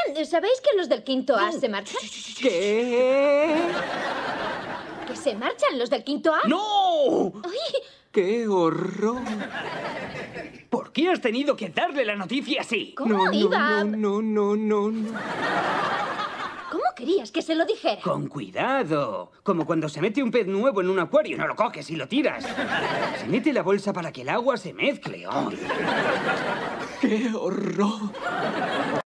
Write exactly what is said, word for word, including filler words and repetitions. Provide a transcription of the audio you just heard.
Oigan, ¿sabéis que los del quinto A se marchan? ¿Qué? ¿Que se marchan los del quinto A? ¡No! ¡Ay! ¡Qué horror! ¿Por qué has tenido que darle la noticia así? ¿Cómo No, no, iba? no, no, no, no. ¿Cómo querías que se lo dijera? Con cuidado. Como cuando se mete un pez nuevo en un acuario, no lo coges y lo tiras. Se mete la bolsa para que el agua se mezcle. ¡Ay! ¡Qué horror!